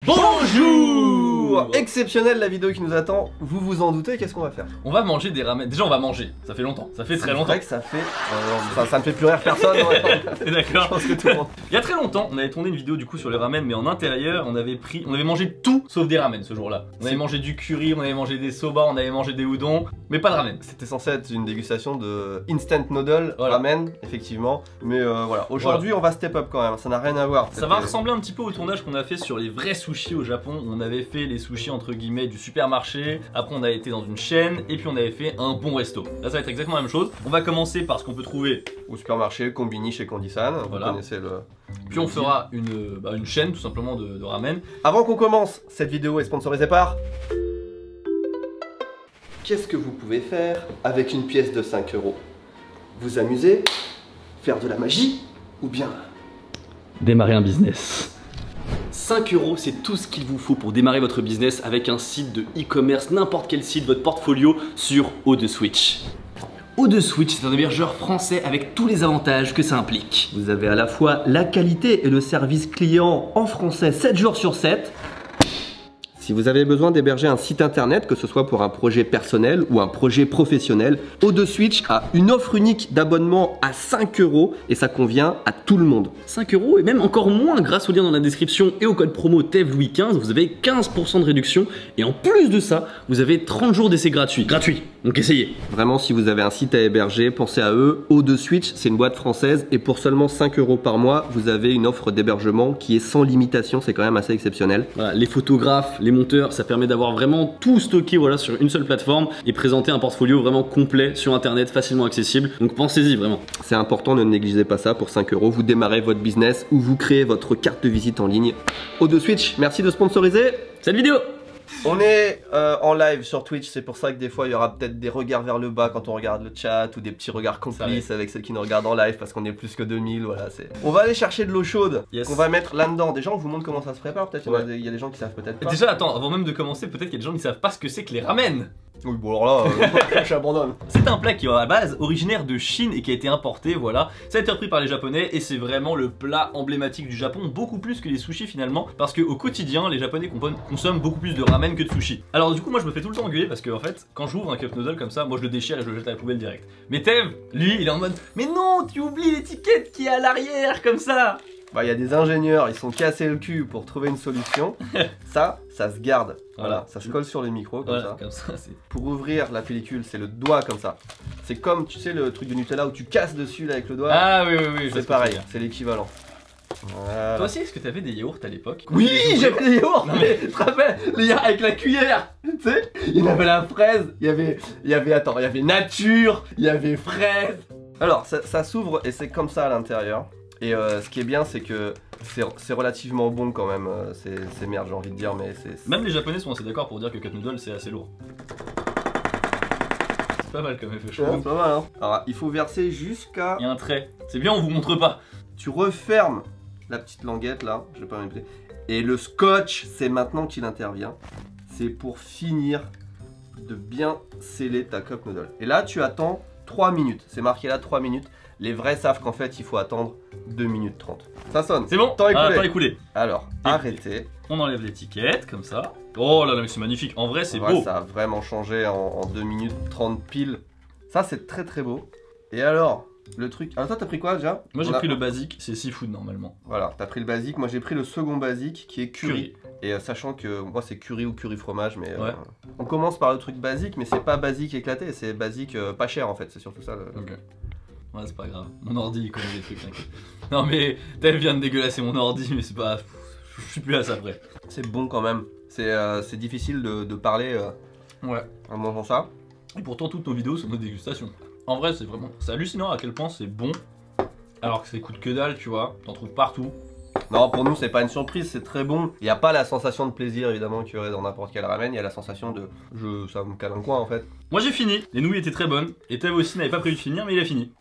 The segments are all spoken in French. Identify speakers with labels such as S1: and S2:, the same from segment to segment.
S1: Bonjour. Exceptionnelle la vidéo qui nous attend, vous vous en doutez, qu'est-ce qu'on va faire?
S2: On va manger des ramen. Déjà on va manger, ça fait longtemps, ça fait très longtemps.
S1: C'est vrai que ça fait... ça ne fait plus rire personne.
S2: T'es d'accord?
S1: Je pense que tout le monde...
S2: Il y a très longtemps, on avait tourné une vidéo du coup sur les ramen, mais en intérieur, on avait mangé tout sauf des ramen ce jour-là. On avait mangé du curry, on avait mangé des soba, on avait mangé des udon, mais pas de ramen.
S1: C'était censé être une dégustation de instant noodle, voilà. Ramen, effectivement. Mais voilà, aujourd'hui on va step up quand même, ça n'a rien à voir.
S2: Ça va ressembler un petit peu au tournage qu'on a fait sur les vrais sushis au Japon. On avait fait les sushis entre guillemets du supermarché, après on a été dans une chaîne, et puis on avait fait un bon resto. Là ça va être exactement la même chose. On va commencer par ce qu'on peut trouver
S1: au supermarché, Combini chez Candysan, voilà. Vous connaissez le...
S2: Puis on fera une chaîne tout simplement de ramen.
S1: Avant qu'on commence, cette vidéo est sponsorisée par... Qu'est-ce que vous pouvez faire avec une pièce de 5 €? Vous amuser? Faire de la magie? Ou bien...
S2: démarrer un business. 5 €, c'est tout ce qu'il vous faut pour démarrer votre business avec un site de e-commerce, n'importe quel site, votre portfolio sur O2Switch. O2Switch, c'est un hébergeur français avec tous les avantages que ça implique.
S1: Vous avez à la fois la qualité et le service client en français 7 jours sur 7. Si vous avez besoin d'héberger un site internet, que ce soit pour un projet personnel ou un projet professionnel, O2Switch a une offre unique d'abonnement à 5 € et ça convient à tout le monde.
S2: 5 € et même encore moins grâce au lien dans la description et au code promo TEVLouis15, vous avez 15% de réduction et en plus de ça, vous avez 30 jours d'essai gratuit. Donc essayez.
S1: Vraiment, si vous avez un site à héberger, pensez à eux. O2Switch, c'est une boîte française et pour seulement 5 € par mois, vous avez une offre d'hébergement qui est sans limitation, c'est quand même assez exceptionnel.
S2: Voilà, les photographes, les monteurs, ça permet d'avoir vraiment tout stocké voilà, sur une seule plateforme et présenter un portfolio vraiment complet sur internet, facilement accessible. Donc pensez-y vraiment.
S1: C'est important, ne négligez pas ça. Pour 5 €, vous démarrez votre business ou vous créez votre carte de visite en ligne. O2Switch, merci de sponsoriser
S2: cette vidéo.
S1: On est en live sur Twitch, c'est pour ça que des fois il y aura peut-être des regards vers le bas quand on regarde le chat ou des petits regards complices avec ceux qui nous regardent en live parce qu'on est plus que 2000, voilà. On va aller chercher de l'eau chaude qu'on va mettre là-dedans. Déjà on vous montre comment ça se prépare, peut-être il y a des gens qui savent peut-être pas.
S2: Déjà attends, avant même de commencer, peut-être qu'il y a des gens qui savent pas ce que c'est que les ramen.
S1: Oui bon alors là, j'abandonne.
S2: C'est un plat qui est à la base originaire de Chine et qui a été importé, voilà. Ça a été repris par les japonais et c'est vraiment le plat emblématique du Japon, beaucoup plus que les sushis finalement, parce qu'au quotidien les japonais consomment beaucoup plus de ramen que de sushis. Alors du coup moi je me fais tout le temps engueuler parce que en fait quand j'ouvre un cup noodle comme ça, moi je le déchire et je le jette à la poubelle direct. Mais Tev, lui il est en mode mais non tu oublies l'étiquette qui est à l'arrière comme ça.
S1: Bah il y a des ingénieurs, ils sont cassés le cul pour trouver une solution. ça se garde. Voilà, ça se colle sur les micros comme ça.
S2: Comme ça
S1: pour ouvrir la pellicule, c'est le doigt comme ça. C'est comme, tu sais, le truc de Nutella où tu casses dessus là, avec le doigt.
S2: Ah oui.
S1: C'est pareil, c'est l'équivalent.
S2: Voilà. Toi aussi, est-ce que t'avais des yaourts à l'époque?
S1: Oui, j'avais des yaourts, mais tu te rappelles, les yaourts avec la cuillère. Tu sais, il y avait la fraise, il y avait nature, il y avait fraise. Alors, ça s'ouvre et c'est comme ça à l'intérieur. Et ce qui est bien, c'est que c'est relativement bon quand même, c'est merde j'ai envie de dire, mais c'est...
S2: Même les japonais sont assez d'accord pour dire que cup noodle c'est assez lourd. C'est pas mal comme effet chaud.
S1: Ouais, c'est pas mal hein. Alors il faut verser jusqu'à...
S2: Il y a un trait, c'est bien on vous montre pas.
S1: Tu refermes la petite languette là, je vais pas répéter. Et le scotch, c'est maintenant qu'il intervient. C'est pour finir de bien sceller ta cup noodle. Et là tu attends 3 minutes, c'est marqué là 3 minutes. Les vrais savent qu'en fait il faut attendre 2 minutes 30. Ça sonne.
S2: C'est bon, temps écoulé.
S1: Alors, arrêtez.
S2: On enlève l'étiquette comme ça. Oh là là, mais c'est magnifique. En vrai, c'est beau.
S1: Ça a vraiment changé en 2 minutes 30 pile. Ça, c'est très très beau. Et alors, le truc... Alors toi, t'as pris quoi déjà?
S2: Moi, j'ai pris le basique, c'est seafood normalement.
S1: Voilà, t'as pris le basique. Moi, j'ai pris le second basique qui est curry. Et sachant que moi, c'est curry ou curry fromage, mais...
S2: Ouais.
S1: On commence par le truc basique, mais c'est pas basique éclaté, c'est basique pas cher en fait. C'est surtout ça.
S2: Ok. Ouais, c'est pas grave. Mon ordi, il connaît des trucs, t'inquiète. Non, mais Tev vient de dégueulasser mon ordi, mais c'est pas... Je suis plus à ça après.
S1: C'est bon quand même. C'est difficile de parler
S2: ouais.
S1: En mangeant ça.
S2: Et pourtant, toutes nos vidéos sont nos dégustations. En vrai, c'est hallucinant à quel point c'est bon. Alors que ça coûte que dalle, tu vois. T'en trouves partout.
S1: Non, pour nous, c'est pas une surprise, c'est très bon. Il n'y a pas la sensation de plaisir, évidemment, qu'il y aurait dans n'importe quel ramen. Il y a la sensation de... ça me cale un coin, en fait.
S2: Moi, j'ai fini. Les nouilles étaient très bonnes. Et Tev aussi n'avait pas prévu de finir, mais il a fini.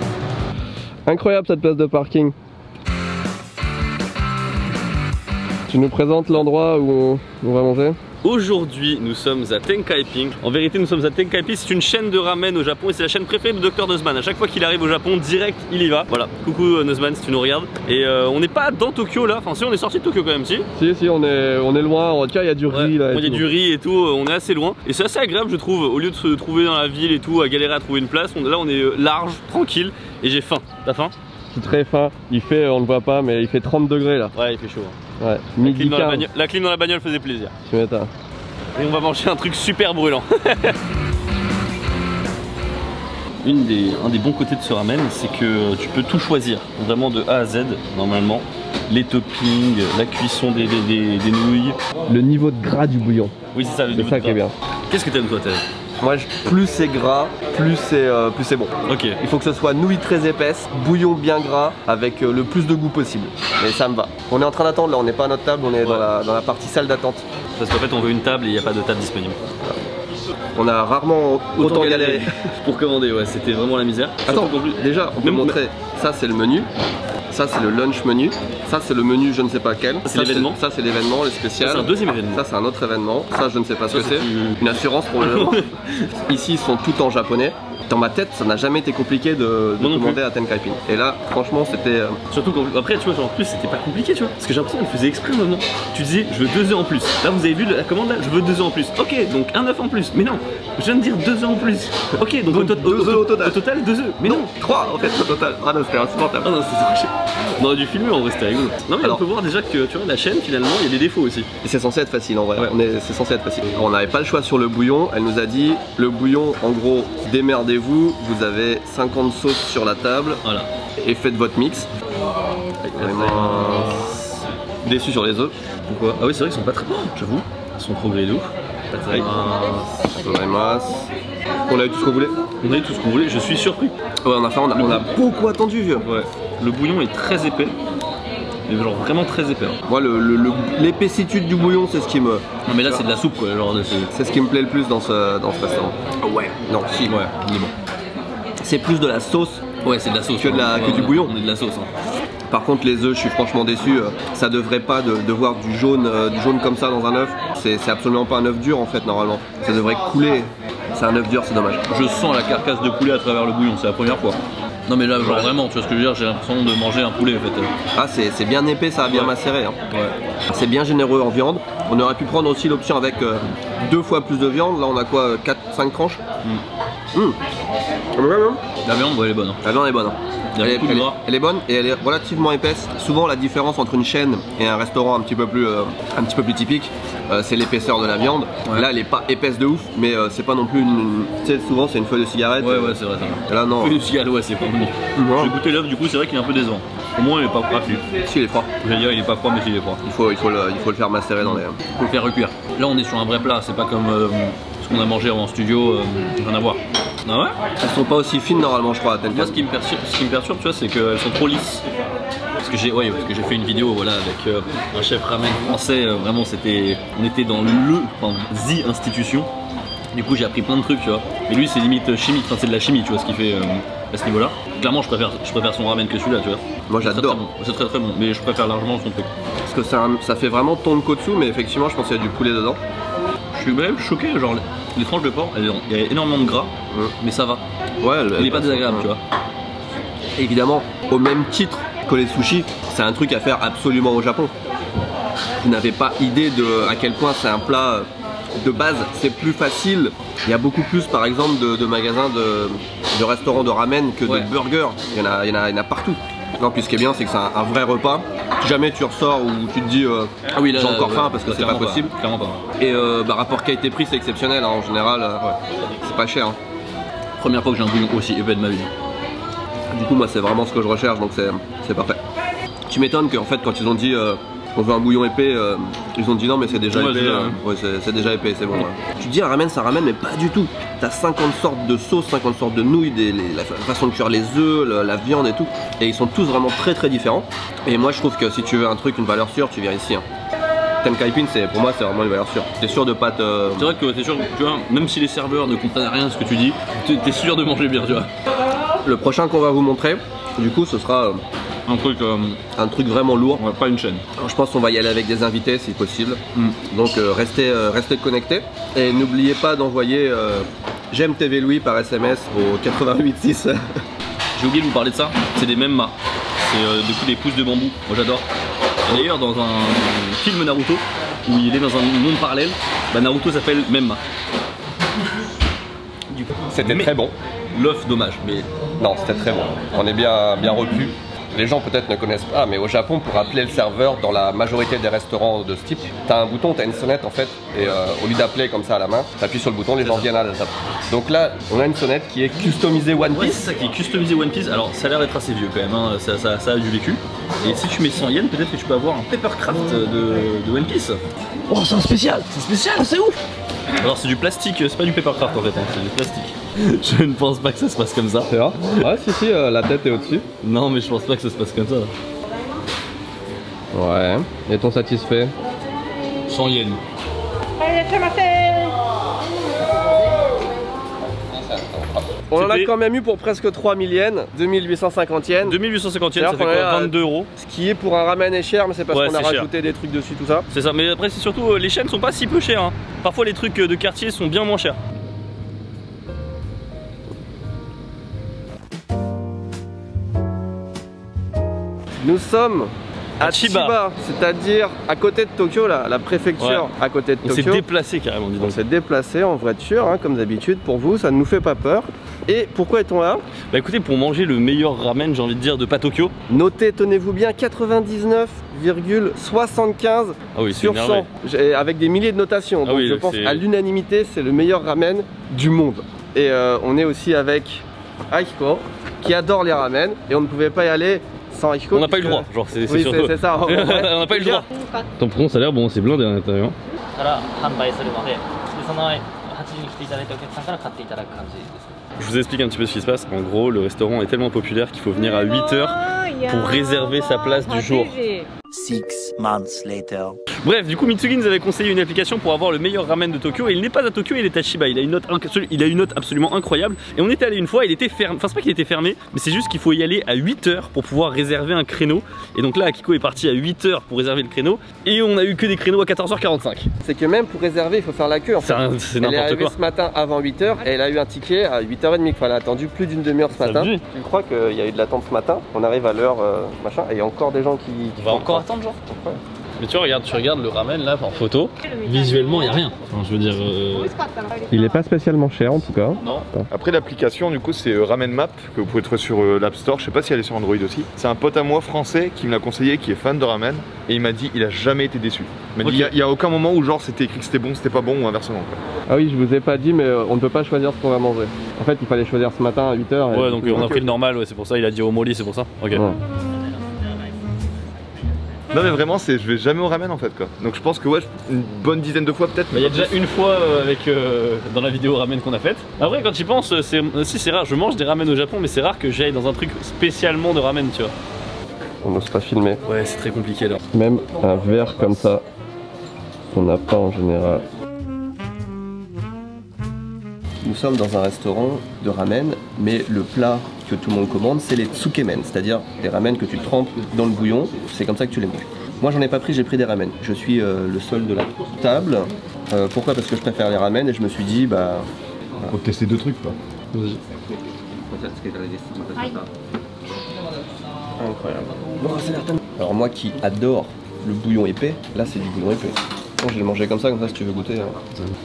S1: Incroyable, cette place de parking. Tu nous présentes l'endroit où on va manger?
S2: Aujourd'hui, nous sommes à Tenkaiping. En vérité, nous sommes à Tenkaiping. C'est une chaîne de ramen au Japon et c'est la chaîne préférée de Dr Nozman. À chaque fois qu'il arrive au Japon, direct, il y va. Voilà. Coucou Nozman, si tu nous regardes. Et on n'est pas dans Tokyo là. Enfin, si, on est sorti de Tokyo quand même, si.
S1: Si, on est loin. Tiens, il y a du riz là.
S2: Il y a du riz et tout. On est assez loin. Et c'est assez agréable, je trouve. Au lieu de se trouver dans la ville et tout, à galérer à trouver une place, là, on est large, tranquille. Et j'ai faim. T'as faim?
S1: Je suis très faim. Il fait, on ne voit pas, mais il fait 30 degrés là.
S2: Ouais, il fait chaud.
S1: Ouais. Midi 15.
S2: La clim dans la bagnole faisait plaisir.
S1: Tu m'étonnes.
S2: Et on va manger un truc super brûlant. Un des bons côtés de ce ramen, c'est que tu peux tout choisir, vraiment de A à Z, normalement. Les toppings, la cuisson des nouilles.
S1: Le niveau de gras du bouillon.
S2: Oui, c'est ça, le niveau
S1: ça
S2: de
S1: qui est
S2: gras.
S1: bien.
S2: Qu'est-ce que t'aimes toi, Thérèse?
S1: Moi, plus c'est gras, plus c'est bon.
S2: Ok.
S1: Il faut que ce soit nouilles très épaisses, bouillon bien gras, avec le plus de goût possible. Et ça me va. On est en train d'attendre là, on n'est pas à notre table, on est dans la partie salle d'attente.
S2: Parce qu'en fait, on veut une table et il n'y a pas de table disponible.
S1: On a rarement autant galéré
S2: pour commander, ouais, c'était vraiment la misère.
S1: Attends, déjà, on peut montrer, ça c'est le menu. Ça c'est le lunch menu, ça c'est le menu je ne sais pas quel.
S2: C'est l'événement.
S1: Ça c'est l'événement, le spécial.
S2: C'est un deuxième événement.
S1: Ça c'est un autre événement, ça je ne sais pas ce que c'est. Une assurance probablement. Ici ils sont tout en japonais. Dans ma tête ça n'a jamais été compliqué de commander à Tenkaiping. Et là franchement c'était...
S2: Surtout après tu vois genre, en plus c'était pas compliqué tu vois. Parce que j'ai l'impression qu'elle faisait exprès maintenant. Tu disais je veux 2 œufs en plus. Là vous avez vu la commande là, je veux 2 œufs en plus. Ok donc un œuf en plus. Mais non, je viens de dire 2 œufs en plus. Ok donc 2 œufs au total. Au total 2 œufs. Mais non
S1: 3 en fait au total. Ah non c'était insupportable.
S2: Ah non c'était... On aurait dû filmer en vrai, c'était rigolo. Non mais alors, on peut voir déjà que tu vois la chaîne finalement il y a des défauts aussi.
S1: Et c'est censé être facile en vrai, c'est censé être facile. On n'avait pas le choix sur le bouillon, elle nous a dit le bouillon en gros démerdez-vous, vous avez 50 sauces sur la table
S2: voilà.
S1: Et faites votre mix. Vraiment déçu sur les œufs.
S2: Pourquoi? Ah oui c'est vrai qu'ils sont pas très bons, j'avoue. Ils sont progrès de ouf.
S1: On a eu tout ce qu'on voulait.
S2: On a eu tout ce qu'on voulait, je suis surpris.
S1: Ouais on a beaucoup attendu vieux.
S2: Ouais. Le bouillon est très épais. Mais genre vraiment très épais. Hein.
S1: Moi l'épaissitude du bouillon c'est ce qui me...
S2: Non mais là c'est de la soupe quoi.
S1: C'est ce qui me plaît le plus dans ce restaurant.
S2: Ouais.
S1: Non si.
S2: Ouais, on est bon.
S1: C'est plus de la sauce.
S2: Ouais c'est de la sauce.
S1: Que du bouillon.
S2: On est de la sauce. Hein.
S1: Par contre les œufs je suis franchement déçu. Ça devrait pas de voir du jaune comme ça dans un œuf. C'est absolument pas un œuf dur en fait normalement. Ça devrait couler. C'est un œuf dur, c'est dommage.
S2: Je sens la carcasse de poulet à travers le bouillon, c'est la première fois. Non mais là genre vraiment, tu vois ce que je veux dire, j'ai l'impression de manger un poulet en fait.
S1: Ah c'est bien épais, ça a bien macéré. Hein. Ouais. C'est bien généreux en viande. On aurait pu prendre aussi l'option avec 2 fois plus de viande. Là on a quoi, 4-5 tranches.
S2: La viande elle est bonne. Hein.
S1: La viande est bonne. Hein. Elle est bonne et elle est relativement épaisse. Souvent la différence entre une chaîne et un restaurant un petit peu plus typique, c'est l'épaisseur de la viande. Ouais. Là elle est pas épaisse de ouf, mais c'est pas non plus une... Tu sais souvent c'est une feuille de cigarette.
S2: Ouais c'est vrai ça.
S1: Là non.
S2: Feuille de cigarette ouais c'est pas bon. J'ai goûté l'œuf du coup c'est vrai qu'il est un peu décevant. Au moins il est pas froid.
S1: Si il est froid.
S2: Je vais dire il est pas froid mais il est froid.
S1: Il faut le faire macérer dans les...
S2: Il faut le faire recuire. Là on est sur un vrai plat, c'est pas comme ce qu'on a mangé en studio, rien à voir. Ah ouais.
S1: Elles sont pas aussi fines normalement je crois.
S2: Moi ce qui me perturbe tu vois c'est qu'elles sont trop lisses. Parce que j'ai fait une vidéo voilà avec un chef ramen français, vraiment on était dans the institution. Du coup j'ai appris plein de trucs tu vois. Et lui c'est limite chimique, enfin c'est de la chimie tu vois ce qu'il fait à ce niveau là. Clairement je préfère son ramen que celui-là tu vois.
S1: Moi j'adore.
S2: C'est très bon, mais je préfère largement son truc.
S1: Parce que ça fait vraiment tonkotsu mais effectivement je pense qu'il y a du poulet dedans.
S2: Je suis même choqué, genre les tranches de porc, il y a énormément de gras, mais ça va. Ouais, il est pas désagréable, tu vois.
S1: Évidemment, au même titre que les sushis, c'est un truc à faire absolument au Japon. Vous n'avez pas idée de à quel point c'est un plat de base, c'est plus facile. Il y a beaucoup plus par exemple de magasins de restaurants de ramen que de burgers. Il y en a partout. Non, puis ce qui est bien, c'est que c'est un vrai repas. Si jamais tu ressors ou tu te dis ah oui, j'ai encore faim parce que c'est pas possible.
S2: Clairement pas.
S1: Et rapport qualité-prix, c'est exceptionnel. Hein, en général, c'est pas cher. Hein.
S2: Première fois que j'ai un bouillon aussi épais de ma vie.
S1: Du coup, moi, c'est vraiment ce que je recherche, donc c'est parfait. Tu m'étonnes qu'en fait, quand ils ont dit on veut un bouillon épais, ils ont dit non, mais c'est déjà épais. C'est déjà épais, c'est bon. Tu te dis un ramen, ça ramène, mais pas du tout. T'as 50 sortes de sauces, 50 sortes de nouilles, la façon de cuire les œufs, la viande et tout. Et ils sont tous vraiment très différents. Et moi, je trouve que si tu veux un truc, une valeur sûre, tu viens ici. Hein. Tenkaiping, pour moi, c'est vraiment une valeur sûre. T'es sûr de pas te...
S2: C'est vrai que t'es sûr, tu vois, même si les serveurs ne comprennent rien à ce que tu dis, t'es sûr de manger bien, tu vois.
S1: Le prochain qu'on va vous montrer, du coup, ce sera Un truc vraiment lourd.
S2: Ouais, pas une chaîne.
S1: Alors, je pense qu'on va y aller avec des invités si possible. Donc restez connectés. Et n'oubliez pas d'envoyer j'aime TV Louis par SMS au 886.
S2: J'ai oublié de vous parler de ça, c'est des Memma. C'est du coup des pousses de bambou, moi j'adore. Et d'ailleurs dans un film Naruto, où il est dans un monde parallèle, bah Naruto s'appelle Memma.
S1: C'était très bon.
S2: L'œuf dommage, mais...
S1: Non, c'était très bon. On est bien repu. Les gens peut-être ne connaissent pas, mais au Japon, pour appeler le serveur dans la majorité des restaurants de ce type, t'as un bouton, t'as une sonnette en fait, et au lieu d'appeler comme ça à la main, t'appuies sur le bouton, les gens viennent à la table. Donc là, on a une sonnette qui est customisée One Piece.
S2: Ouais, c'est ça qui est customisé One Piece. Alors ça a l'air d'être assez vieux quand même, hein. Ça a du vécu. Et si tu mets 100 yens, peut-être que tu peux avoir un Papercraft de One Piece.
S1: Oh, c'est un spécial, c'est ouf.
S2: Alors c'est du plastique, c'est pas du Papercraft en fait, hein, c'est du plastique. Je ne pense pas que ça se passe comme ça.
S1: C'est vrai? Ouais, si, la tête est au-dessus.
S2: Non, mais je pense pas que ça se passe comme ça.
S1: Ouais, et ton satisfait?
S2: 100 yens.
S1: On en a quand même eu pour presque 3000 yens, 2850 yens.
S2: 2850 yens, ça fait quoi, 22 euros.
S1: Ce qui est pour un ramen est cher, mais c'est parce qu'on a rajouté des trucs dessus, tout ça.
S2: C'est ça, mais après c'est surtout, les chaînes sont pas si peu chères. Hein. Parfois les trucs de quartier sont bien moins chers.
S1: Nous sommes à Chiba, c'est-à-dire à côté de Tokyo, là, la préfecture à côté de Tokyo.
S2: On s'est déplacé carrément, dis donc.
S1: On s'est déplacé en voiture, hein, comme d'habitude. Pour vous, ça ne nous fait pas peur. Et pourquoi est-on là?
S2: Bah écoutez, pour manger le meilleur ramen, j'ai envie de dire, de pas Tokyo.
S1: Notez, tenez-vous bien, 99,75 sur 100, avec des milliers de notations. Donc je pense à l'unanimité, c'est le meilleur ramen du monde. Et on est aussi avec Aiko, qui adore les ramen, et on ne pouvait pas y aller sans Aiko.
S2: On n'a pas eu le droit, genre c'est
S1: oui, c'est ça.
S2: On n'a pas eu le droit. Ton patron, ça a l'air bon, c'est blindé à l'intérieur. Je vous explique un petit peu ce qui se passe. En gros, le restaurant est tellement populaire qu'il faut venir à 8 h pour réserver sa place du jour.
S3: 6 months later.
S2: Bref, du coup, Mitsugi nous avait conseillé une application pour avoir le meilleur ramen de Tokyo. Et il n'est pas à Tokyo, il est à Chiba. Il a une note absolument incroyable. Et on était allé une fois, il était fermé. Enfin, c'est pas qu'il était fermé, mais c'est juste qu'il faut y aller à 8 h pour pouvoir réserver un créneau. Et donc là, Akiko est parti à 8 h pour réserver le créneau. Et on a eu que des créneaux à 14 h 45.
S1: C'est que même pour réserver, il faut faire la queue. En fait.
S2: C'est n'importe quoi.
S1: Ce matin avant 8 h et elle a eu un ticket à 8 h 30. Enfin, elle a attendu plus d'une demi-heure ce matin. Tu crois qu'il y a eu de l'attente ce matin? On arrive à l'heure machin et il y a encore des gens qui
S2: on va encore attendre, genre. Ouais. Mais tu regardes le ramen là en photo, visuellement il n'y a rien. Enfin, je veux dire.
S1: Il n'est pas spécialement cher en tout cas.
S2: Non.
S4: Après l'application du coup c'est Ramen Map que vous pouvez trouver sur l'App Store, je sais pas si elle est sur Android aussi. C'est un pote à moi français qui me l'a conseillé, qui est fan de ramen et il m'a dit il a jamais été déçu. Il m'a dit il y a aucun moment où genre c'était écrit que c'était bon, c'était pas bon ou inversement quoi.
S1: Ah oui, je vous ai pas dit mais on ne peut pas choisir ce qu'on va manger. En fait il fallait choisir ce matin à 8 h.
S2: Ouais donc on a pris le normal, ouais, c'est pour ça, il a dit au molly, c'est pour ça. Ok. Ouais.
S4: Non mais vraiment je vais jamais au ramen en fait quoi. Donc je pense que ouais, une bonne dizaine de fois peut-être.
S2: Il y a déjà une fois dans la vidéo ramen qu'on a faite. Après quand tu y penses, c'est rare, je mange des ramen au Japon mais c'est rare que j'aille dans un truc spécialement de ramen tu vois.
S1: On n'ose pas filmer.
S2: Ouais c'est très compliqué là.
S1: Même un verre comme ça, on n'a pas en général. Nous sommes dans un restaurant de ramen, mais le plat que tout le monde commande, c'est les tsukemen, c'est-à-dire des ramen que tu trempes dans le bouillon, c'est comme ça que tu les manges. Moi j'en ai pas pris, j'ai pris des ramen. Je suis le seul de la table. Pourquoi? Parce que je préfère les ramen et je me suis dit bah...
S4: Faut tester deux trucs quoi.
S1: Vas-y. Incroyable. Alors moi qui adore le bouillon épais, là c'est du bouillon épais. Bon, je vais le manger comme ça si tu veux goûter. Hein.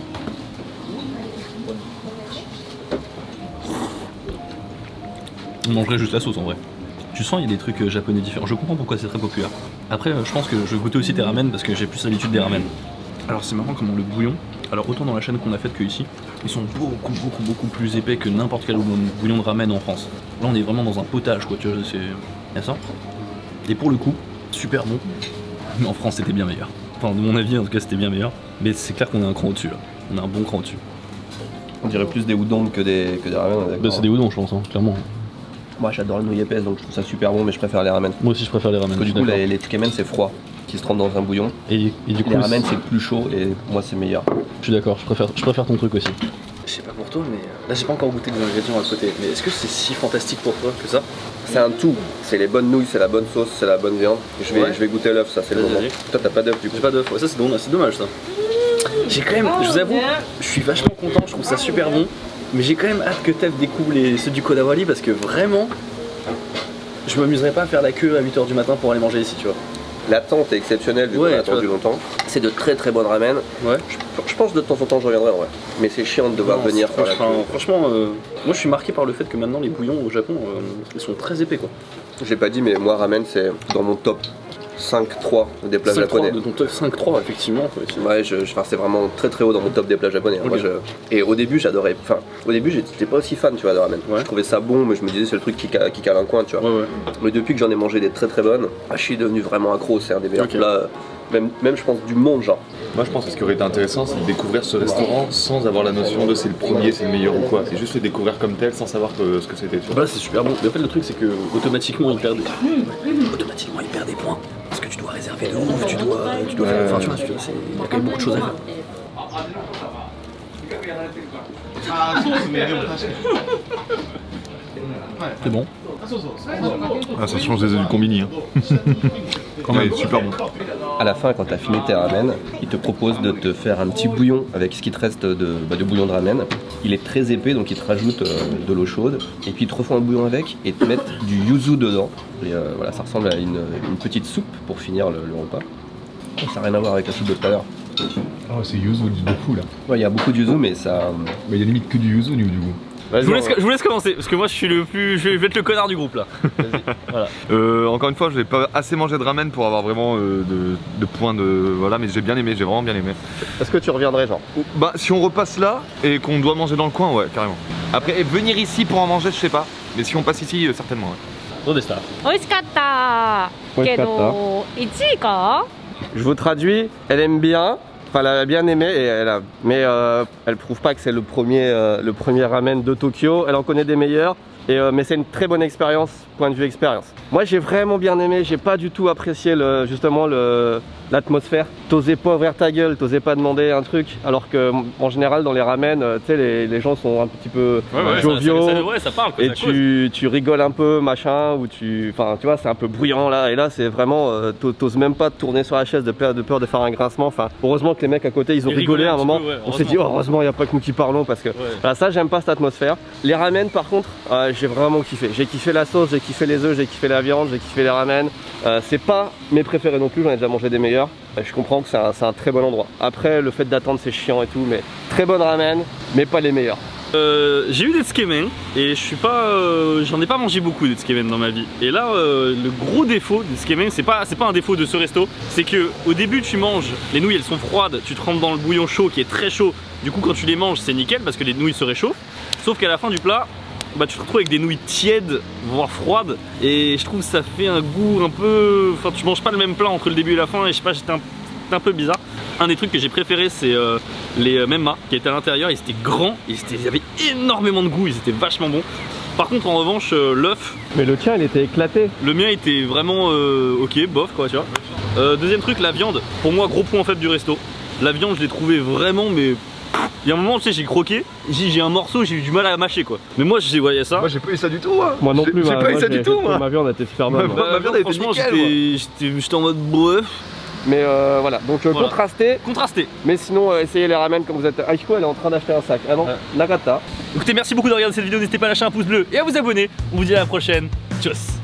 S2: On mangerait juste la sauce en vrai. Tu sens il y a des trucs japonais différents. Je comprends pourquoi c'est très populaire. Après je pense que je vais goûter aussi tes ramen parce que j'ai plus l'habitude des ramen. Alors c'est marrant comment le bouillon, alors autant dans la chaîne qu'on a faite que ici, ils sont beaucoup plus épais que n'importe quel bouillon de ramen en France. Là on est vraiment dans un potage quoi, tu vois, c'est... Y'a ça. Et pour le coup, super bon. Mais en France c'était bien meilleur. Enfin de mon avis en tout cas c'était bien meilleur. Mais c'est clair qu'on a un cran au-dessus là. On a un bon cran au-dessus.
S1: On dirait plus des udon que des ramen.
S2: Bah c'est des udon je pense, hein, clairement.
S1: Moi j'adore le nouilles épaisse donc je trouve ça super bon mais je préfère les ramen.
S2: Moi aussi je préfère les ramen.
S1: Parce que du coup les tsukemen c'est froid, qui se trempent dans un bouillon.
S2: Et du coup
S1: les ramen c'est plus chaud et moi c'est meilleur.
S2: Je suis d'accord, je préfère ton truc aussi. Je sais pas pour toi, mais là j'ai pas encore goûté des ingrédients à côté. Mais est-ce que c'est si fantastique pour toi que ça?
S1: C'est un tout. C'est les bonnes nouilles, c'est la bonne sauce, c'est la bonne viande. Je vais goûter l'œuf, ça c'est le
S2: Vas-y,
S1: moment.
S2: vas-y.
S1: Toi t'as pas d'œuf du coup.
S2: J'ai pas d'œuf, ouais, ça c'est dommage ça. J'ai quand même, je vous avoue, je suis vachement content, je trouve ça super bon. Mais j'ai quand même hâte que Tev découvre ceux du Kodawari parce que vraiment, je m'amuserais pas à faire la queue à 8 h du matin pour aller manger ici, tu vois.
S1: L'attente est exceptionnelle vu qu'on a attendu longtemps. C'est de très très bonnes ramen.
S2: Ouais.
S1: Je pense de temps en temps je reviendrai en vrai. Mais c'est chiant de devoir venir faire la queue.
S2: Franchement, moi je suis marqué par le fait que maintenant les bouillons au Japon, ils sont très épais quoi.
S1: Je l'ai pas dit mais moi ramen c'est dans mon top 5-3 des plats japonais.
S2: De ton top 5-3 effectivement.
S1: Ouais, c'est vraiment très très haut dans mon top des plats japonais.
S2: Okay.
S1: Et au début j'adorais, enfin au début j'étais pas aussi fan tu vois de ramen. Ouais. Je trouvais ça bon mais je me disais c'est le truc qui cale un coin tu vois. Ouais. Mais depuis que j'en ai mangé des très très bonnes, je suis devenu vraiment accro, c'est un des meilleurs plats, même je pense du monde genre.
S4: Moi je pense que ce qui aurait été intéressant c'est de découvrir ce restaurant sans avoir la notion de c'est le premier, c'est le meilleur ou quoi. C'est juste le découvrir comme tel sans savoir ce que c'était.
S2: Bah c'est super bon. Mais en fait le truc c'est que automatiquement il perd des points. Parce que tu dois réserver de ouf, tu dois faire. Enfin, tu vois, il y a quand même beaucoup de choses à faire. C'est bon.
S4: Ah, ça change des œufs du combini. Hein. Quand même, super bon.
S1: À la fin, quand tu as fini tes ramen, ils te proposent de te faire un petit bouillon avec ce qui te reste de bouillon de ramen. Il est très épais, donc ils te rajoutent de l'eau chaude. Et puis ils te refont un bouillon avec et te mettent du yuzu dedans. Et voilà, ça ressemble à une petite soupe pour finir le repas. Ça n'a rien à voir avec la soupe de tout à l'heure.
S5: Oh, c'est yuzu de fou là.
S1: Ouais, il y a beaucoup de yuzu, mais ça.
S5: Mais il y a limite que du yuzu du coup.
S2: Je vous laisse commencer parce que moi je vais être le connard du groupe là.
S4: Voilà. Encore une fois, je n'ai pas assez mangé de ramen pour avoir vraiment de points de. Voilà, mais j'ai bien aimé, j'ai vraiment bien aimé.
S1: Est-ce que tu reviendrais genre?
S4: Bah, si on repasse là et qu'on doit manger dans le coin, ouais, carrément. Après, venir ici pour en manger, je sais pas. Mais si on passe ici, certainement, ouais.
S1: Je vous traduis, elle aime bien. Enfin, elle a bien aimé, mais elle prouve pas que c'est le premier ramen de Tokyo. Elle en connaît des meilleurs, mais c'est une très bonne expérience, point de vue expérience. Moi j'ai vraiment bien aimé, j'ai pas du tout apprécié justement l'atmosphère. T'osais pas ouvrir ta gueule, t'osais pas demander un truc, alors que en général dans les ramen, tu sais, les gens sont un petit peu joviaux,
S2: ça parle, quoi,
S1: et tu rigoles un peu, machin, ou tu vois, c'est un peu bruyant là, et là c'est vraiment, t'oses même pas te tourner sur la chaise de peur de faire un grincement. Enfin, heureusement que les mecs à côté ils ont rigolé à un moment, on s'est dit oh, heureusement il n'y a pas que nous qui parlons, parce que voilà, ça j'aime pas cette atmosphère. Les ramen par contre, j'ai vraiment kiffé, j'ai kiffé la sauce, j'ai kiffé les œufs, j'ai kiffé la viande, j'ai kiffé les ramen. C'est pas mes préférés non plus, j'en ai déjà mangé des meilleurs. Je comprends que c'est un très bon endroit. Après, le fait d'attendre c'est chiant et tout, mais très bonne ramen, mais pas les meilleurs.
S2: J'ai eu des tsukemen et j'en ai pas mangé beaucoup de tsukemen dans ma vie. Et là, le gros défaut des tsukemen, c'est pas un défaut de ce resto, c'est que au début tu manges, les nouilles elles sont froides, tu te trempes dans le bouillon chaud qui est très chaud. Du coup, quand tu les manges, c'est nickel parce que les nouilles se réchauffent. Sauf qu'à la fin du plat, bah, tu te retrouves avec des nouilles tièdes, voire froides, et je trouve que ça fait un goût un peu. Enfin, tu manges pas le même plat entre le début et la fin, et je sais pas, c'était un peu bizarre. Un des trucs que j'ai préféré, c'est les memma qui étaient à l'intérieur. Ils étaient grands, ils avaient énormément de goût, ils étaient vachement bons. Par contre, en revanche, l'œuf.
S1: Mais le tien, il était éclaté.
S2: Le mien était vraiment ok, bof quoi, tu vois. Deuxième truc, la viande. Pour moi, gros point faible du resto. La viande, je l'ai trouvée vraiment, mais. Il y a un moment, tu sais, j'ai croqué, j'ai un morceau, j'ai eu du mal à mâcher quoi. Mais moi, j'ai voyé ça.
S4: Moi, j'ai pas eu ça du tout, hein.
S1: Moi non plus,
S4: j'ai pas eu ça du tout, moi.
S1: Ma viande était super bonne.
S4: Ma viande était nickel.
S2: J'étais en mode bref.
S1: Mais voilà, donc voilà. Contrasté. Mais sinon, essayez les ramen comme vous êtes. Aiko, elle est en train d'acheter un sac. Ah non, Nagata.
S2: Écoutez, merci beaucoup de regarder cette vidéo. N'hésitez pas à lâcher un pouce bleu et à vous abonner. On vous dit à la prochaine. Tchuss.